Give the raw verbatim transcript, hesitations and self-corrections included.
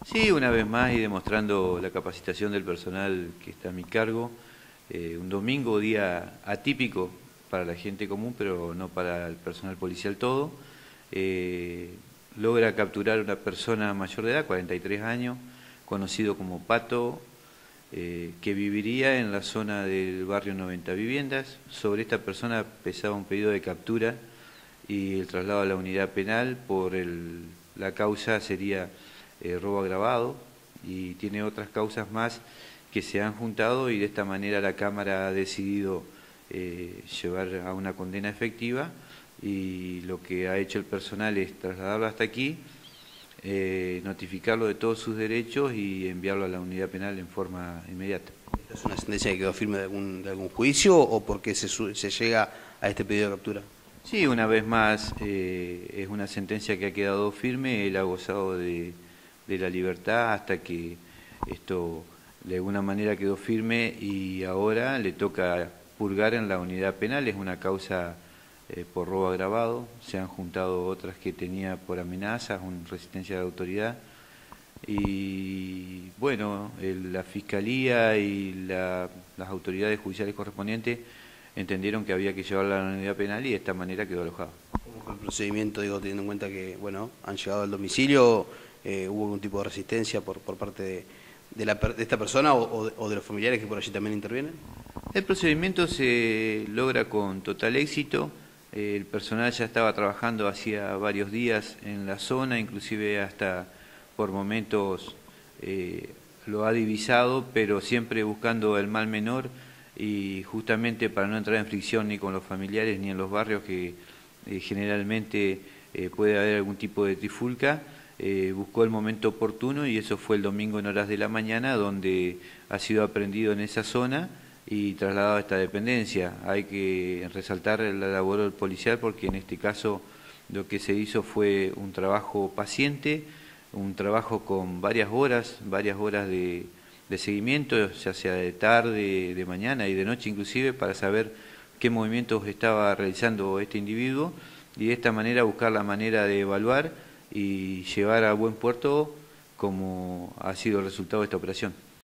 Sí, una vez más y demostrando la capacitación del personal que está a mi cargo. Eh, un domingo, día atípico para la gente común, pero no para el personal policial todo. Eh, logra capturar a una persona mayor de edad, cuarenta y tres años, conocido como Pato, eh, que viviría en la zona del barrio noventa Viviendas. Sobre esta persona pesaba un pedido de captura y el traslado a la unidad penal por el, la causa sería eh, robo agravado, y tiene otras causas más que se han juntado, y de esta manera la Cámara ha decidido eh, llevar a una condena efectiva, y lo que ha hecho el personal es trasladarlo hasta aquí, eh, notificarlo de todos sus derechos y enviarlo a la unidad penal en forma inmediata. ¿Es una sentencia que quedó firme de algún, de algún juicio o por qué se, se llega a este pedido de captura? Sí, una vez más eh, es una sentencia que ha quedado firme. Él ha gozado de, de la libertad hasta que esto de alguna manera quedó firme, y ahora le toca purgar en la unidad penal. Es una causa eh, por robo agravado. Se han juntado otras que tenía por amenazas, una resistencia de autoridad. Y bueno, el, la Fiscalía y la, las autoridades judiciales correspondientes entendieron que había que llevarla a la unidad penal, y de esta manera quedó alojado. ¿Cómo fue el procedimiento, digo, teniendo en cuenta que, bueno, han llegado al domicilio, eh, hubo algún tipo de resistencia por, por parte de, de, la, de esta persona o, o, de, o de los familiares que por allí también intervienen? El procedimiento se logra con total éxito. El personal ya estaba trabajando hacía varios días en la zona, inclusive hasta por momentos eh, lo ha divisado, pero siempre buscando el mal menor, y justamente para no entrar en fricción ni con los familiares ni en los barrios que eh, generalmente eh, puede haber algún tipo de trifulca, eh, buscó el momento oportuno, y eso fue el domingo en horas de la mañana, donde ha sido aprehendido en esa zona y trasladado a esta dependencia. Hay que resaltar la labor policial, porque en este caso lo que se hizo fue un trabajo paciente, un trabajo con varias horas, varias horas de, de seguimiento, ya sea de tarde, de mañana y de noche inclusive, para saber qué movimientos estaba realizando este individuo, y de esta manera buscar la manera de evaluar y llevar a buen puerto como ha sido el resultado de esta operación.